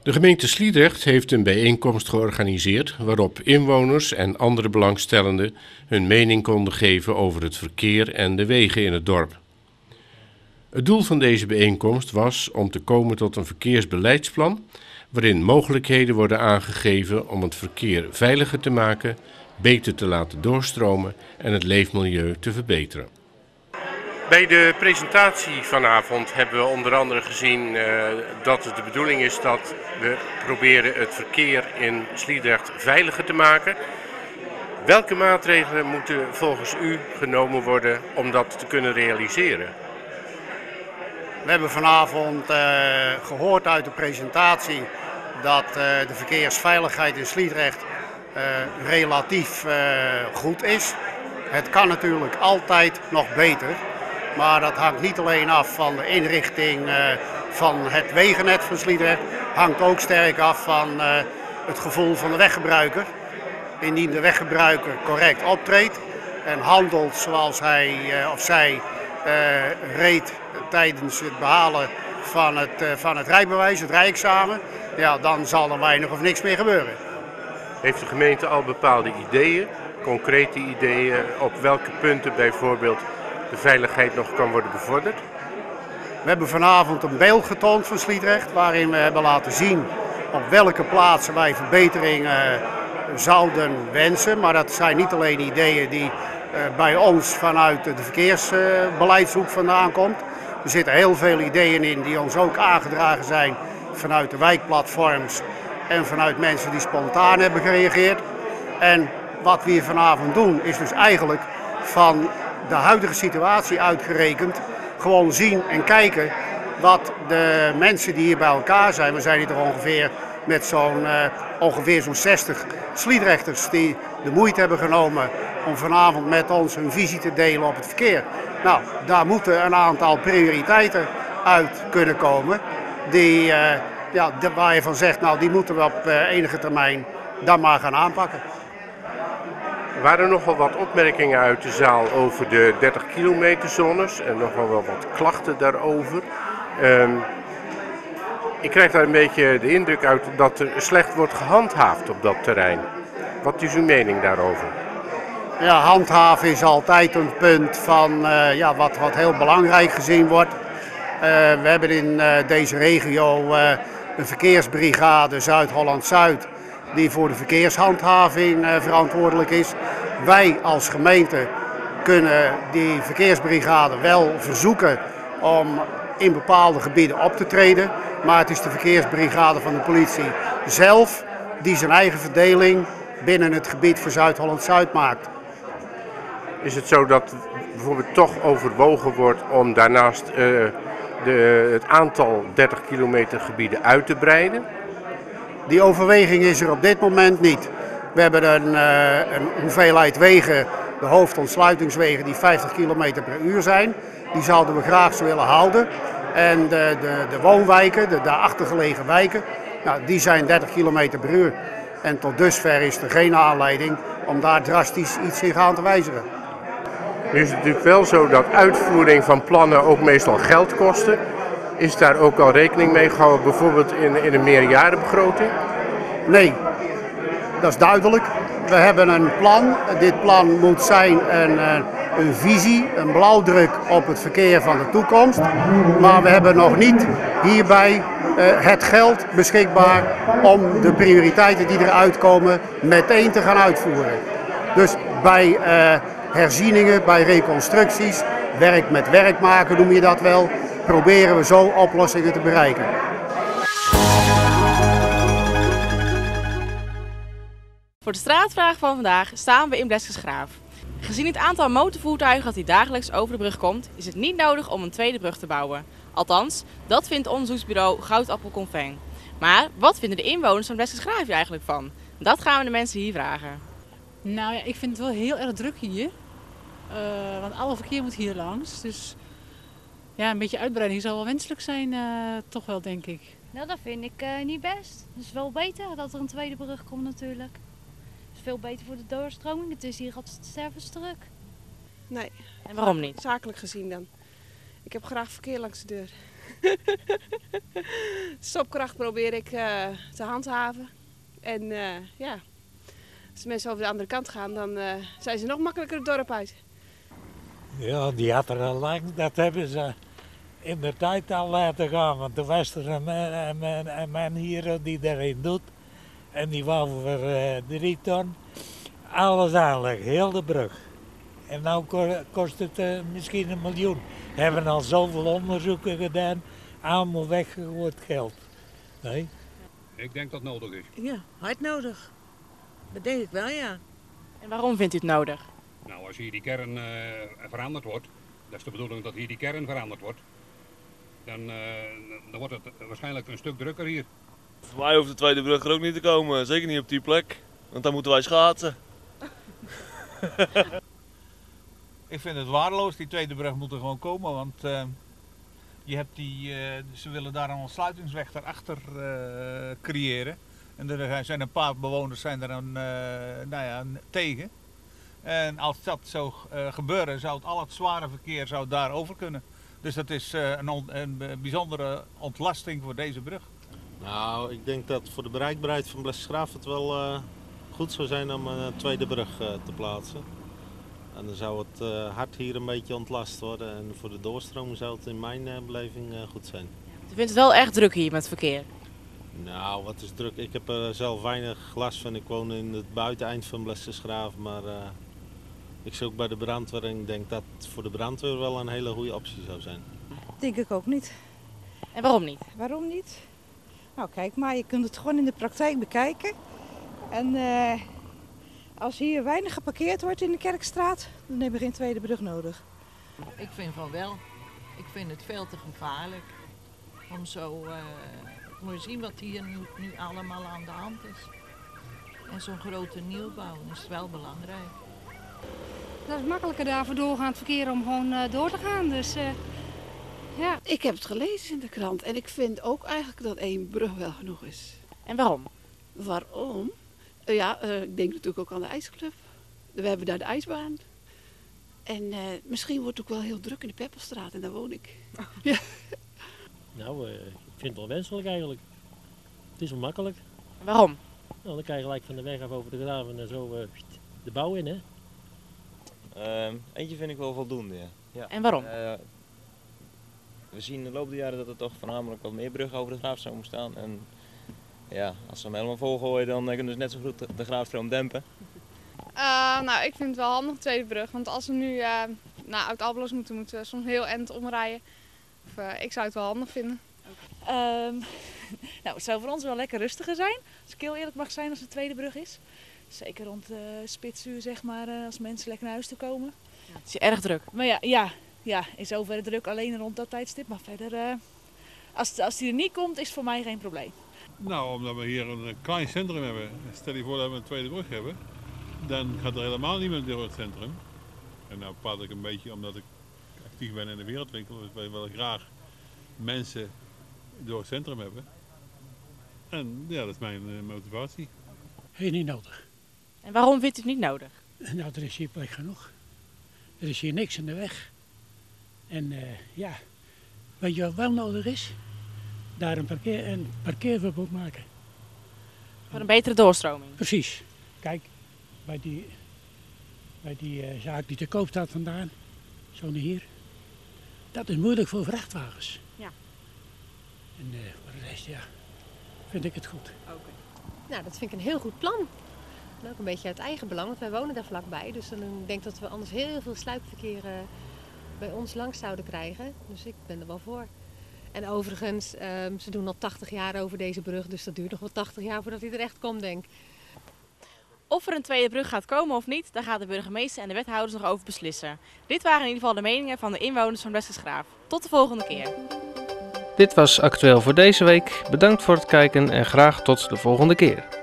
De gemeente Sliedrecht heeft een bijeenkomst georganiseerd waarop inwoners en andere belangstellenden hun mening konden geven over het verkeer en de wegen in het dorp. Het doel van deze bijeenkomst was om te komen tot een verkeersbeleidsplan waarin mogelijkheden worden aangegeven om het verkeer veiliger te maken, beter te laten doorstromen en het leefmilieu te verbeteren. Bij de presentatie vanavond hebben we onder andere gezien dat het de bedoeling is dat we proberen het verkeer in Sliedrecht veiliger te maken. Welke maatregelen moeten volgens u genomen worden om dat te kunnen realiseren? We hebben vanavond gehoord uit de presentatie dat de verkeersveiligheid in Sliedrecht relatief goed is. Het kan natuurlijk altijd nog beter. Maar dat hangt niet alleen af van de inrichting van het wegennet van Sliedrecht, hangt ook sterk af van het gevoel van de weggebruiker. Indien de weggebruiker correct optreedt en handelt zoals hij of zij reed tijdens het behalen van het rijbewijs, het rijexamen, ja, dan zal er weinig of niks meer gebeuren. Heeft de gemeente al bepaalde ideeën, concrete ideeën, op welke punten bijvoorbeeld de veiligheid nog kan worden bevorderd? We hebben vanavond een beeld getoond van Sliedrecht waarin we hebben laten zien op welke plaatsen wij verbeteringen zouden wensen. Maar dat zijn niet alleen ideeën die bij ons vanuit de verkeersbeleidshoek vandaan komt. Er zitten heel veel ideeën in die ons ook aangedragen zijn vanuit de wijkplatforms en vanuit mensen die spontaan hebben gereageerd. En wat we hier vanavond doen is dus eigenlijk van de huidige situatie uitgerekend gewoon zien en kijken wat de mensen die hier bij elkaar zijn. We zijn hier toch ongeveer met zo'n 60 Sliedrechters die de moeite hebben genomen om vanavond met ons hun visie te delen op het verkeer. Nou, daar moeten een aantal prioriteiten uit kunnen komen die, waar je van zegt, nou die moeten we op enige termijn dan maar gaan aanpakken. Er waren nogal wat opmerkingen uit de zaal over de 30 kilometer zones en nogal wel wat klachten daarover. Ik krijg daar een beetje de indruk uit dat er slecht wordt gehandhaafd op dat terrein. Wat is uw mening daarover? Ja, handhaven is altijd een punt van wat heel belangrijk gezien wordt. We hebben in deze regio een verkeersbrigade Zuid-Holland-Zuid die voor de verkeershandhaving verantwoordelijk is. Wij als gemeente kunnen die verkeersbrigade wel verzoeken om in bepaalde gebieden op te treden. Maar het is de verkeersbrigade van de politie zelf die zijn eigen verdeling binnen het gebied voor Zuid-Holland-Zuid maakt. Is het zo dat bijvoorbeeld toch overwogen wordt om daarnaast het aantal 30 kilometer gebieden uit te breiden? Die overweging is er op dit moment niet. We hebben een hoeveelheid wegen, de hoofdontsluitingswegen die 50 km per uur zijn. Die zouden we graag zo willen houden. En de woonwijken, de daarachter gelegen wijken, nou, die zijn 30 km per uur. En tot dusver is er geen aanleiding om daar drastisch iets in gaan te wijzigen. Nu is het natuurlijk wel zo dat uitvoering van plannen ook meestal geld kosten. Is daar ook al rekening mee gehouden, bijvoorbeeld in een meerjarenbegroting? Nee, dat is duidelijk. We hebben een plan. Dit plan moet zijn een visie, een blauwdruk op het verkeer van de toekomst. Maar we hebben nog niet hierbij het geld beschikbaar om de prioriteiten die eruit komen meteen te gaan uitvoeren. Dus bij herzieningen, bij reconstructies, werk met werk maken noem je dat wel, proberen we zo oplossingen te bereiken. Voor de straatvraag van vandaag staan we in Bleskensgraaf. Gezien het aantal motorvoertuigen dat hier dagelijks over de brug komt, is het niet nodig om een tweede brug te bouwen. Althans, dat vindt onderzoeksbureau Goudappel Conveng. Maar wat vinden de inwoners van Bleskensgraaf hier eigenlijk van? Dat gaan we de mensen hier vragen. Nou ja, ik vind het wel heel erg druk hier. Want alle verkeer moet hier langs. Dus ja, een beetje uitbreiding zou wel wenselijk zijn, toch wel, denk ik. Nou, dat vind ik niet best. Het is wel beter dat er een tweede brug komt natuurlijk. Het is veel beter voor de doorstroming. Het is hier stervensdruk. Nee. En waarom niet? Zakelijk gezien dan. Ik heb graag verkeer langs de deur. Stopkracht probeer ik te handhaven. En ja, als de mensen over de andere kant gaan, dan zijn ze nog makkelijker het dorp uit. Ja, die had er al lang, dat hebben ze in de tijd al laten gaan. Want toen was er een man hier die erin doet. En die wou voor 3 ton alles aanleggen, heel de brug. En nu kost het misschien 1 miljoen. We hebben al zoveel onderzoeken gedaan, allemaal weggegooid geld. Nee? Ik denk dat het nodig is. Ja, hard nodig. Dat denk ik wel, ja. En waarom vindt u het nodig? Nou, als hier die kern veranderd wordt, dat is de bedoeling dat hier die kern veranderd wordt, dan wordt het waarschijnlijk een stuk drukker hier. Voor mij hoeft de tweede brug er ook niet te komen, zeker niet op die plek, want dan moeten wij schaatsen. Ik vind het waardeloos, die tweede brug moet er gewoon komen, want je hebt ze willen daar een ontsluitingsweg daarachter creëren. En er zijn een paar bewoners zijn er tegen. En als dat zou gebeuren, zou al het zware verkeer daar over kunnen. Dus dat is een bijzondere ontlasting voor deze brug. Nou, ik denk dat voor de bereikbaarheid van Bleskensgraaf het wel goed zou zijn om een tweede brug te plaatsen. En dan zou het hart hier een beetje ontlast worden en voor de doorstroming zou het in mijn beleving goed zijn. U vindt het wel erg druk hier met verkeer? Nou, wat is druk? Ik heb er zelf weinig last van. Ik woon in het buiteneind van Bleskensgraaf, maar ik zit ook bij de brandweer en ik denk dat het voor de brandweer wel een hele goede optie zou zijn. Denk ik ook niet. En waarom niet? Waarom niet? Nou kijk maar, je kunt het gewoon in de praktijk bekijken. En als hier weinig geparkeerd wordt in de Kerkstraat, dan hebben we geen tweede brug nodig. Ik vind van wel. Ik vind het veel te gevaarlijk. Om zo, moet je zien wat hier nu allemaal aan de hand is. En zo'n grote nieuwbouw is wel belangrijk. Dat is makkelijker daar voor doorgaand verkeer om gewoon door te gaan. Dus ja. Ik heb het gelezen in de krant en ik vind ook eigenlijk dat 1 brug wel genoeg is. En waarom? Waarom? Ja, ik denk natuurlijk ook aan de ijsclub. We hebben daar de ijsbaan. En misschien wordt het ook wel heel druk in de Peppelstraat en daar woon ik. Ja. Nou, ik vind het wel wenselijk eigenlijk. Het is wel makkelijk. Waarom? Nou, dan krijg je gelijk van de weg af over de graven en zo de bouw in, hè? Eentje vind ik wel voldoende, ja. Ja. En waarom? We zien in de loop der jaren dat er toch voornamelijk wat meer bruggen over de graafstroom staan. En ja, als ze hem helemaal volgooien, dan kunnen ze net zo goed de graafstroom dempen. Nou, ik vind het wel handig, de tweede brug. Want als we nu naar Oud-Alblas moeten we soms heel eind omrijden. Ik zou het wel handig vinden. Nou, het zou voor ons wel lekker rustiger zijn, als ik heel eerlijk mag zijn, als de tweede brug is. Zeker rond spitsuur, zeg maar, als mensen lekker naar huis toe komen. Ja, het is erg druk. Maar ja, in zoverre druk alleen rond dat tijdstip. Maar verder, als die er niet komt, is het voor mij geen probleem. Nou, omdat we hier een klein centrum hebben. Stel je voor dat we een tweede brug hebben, dan gaat er helemaal niemand door het centrum. En nou praat ik een beetje omdat ik actief ben in de wereldwinkel. Dus wij willen graag mensen door het centrum hebben. En ja, dat is mijn motivatie. Heel niet nodig. En waarom vindt u het niet nodig? Nou, er is hier plek genoeg. Er is hier niks in de weg. En ja, weet je wat wel nodig is? Daar een parkeerverbod maken. Voor een betere doorstroming? Precies. Kijk, bij die zaak die te koop staat vandaan, zo naar hier. Dat is moeilijk voor vrachtwagens. Ja. En voor de rest, ja, vind ik het goed. Okay. Nou, dat vind ik een heel goed plan. En ook een beetje uit eigen belang, want wij wonen daar vlakbij. Dus dan denk ik dat we anders heel veel sluipverkeer bij ons langs zouden krijgen. Dus ik ben er wel voor. En overigens, ze doen al 80 jaar over deze brug, dus dat duurt nog wel 80 jaar voordat hij er echt komt, denk ik. Of er een tweede brug gaat komen of niet, daar gaat de burgemeester en de wethouders nog over beslissen. Dit waren in ieder geval de meningen van de inwoners van Bleskensgraaf. Tot de volgende keer. Dit was Actueel voor deze week. Bedankt voor het kijken en graag tot de volgende keer.